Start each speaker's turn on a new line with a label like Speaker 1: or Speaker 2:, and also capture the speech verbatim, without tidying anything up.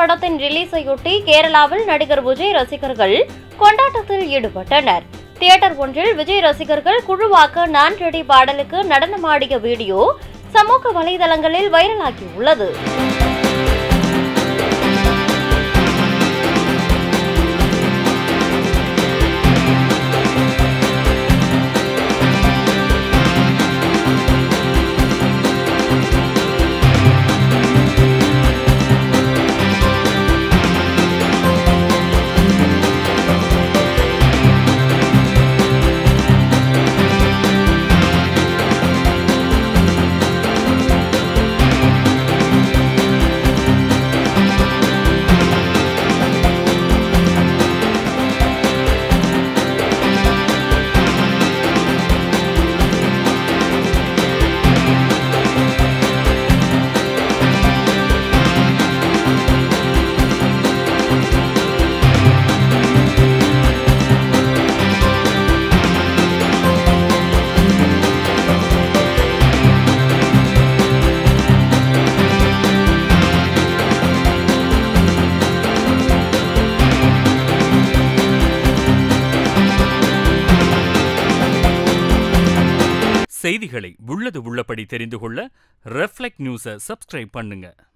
Speaker 1: படத்தின் ரிலீஸையொட்டி கேரளாவில் நடிகர் விஜய் ரசிகர்கள் கொண்டாட்டத்தில் ஈடுபட்டனர். தியேட்டர் ஒன்றில் விஜய் ரசிகர்கள் குழுவாக்க நான் ரெடி பாடலுக்கு நடனமாடிய வீடியோ சமூக வலைதளங்களில் வைரலாகியுள்ளது.
Speaker 2: செய்திகளை உள்ளது உள்ளபடி தெரிந்து கொள்ள ரெஃப்ளெக்ட் நியூஸை சப்ஸ்கிரைப் பண்ணுங்க.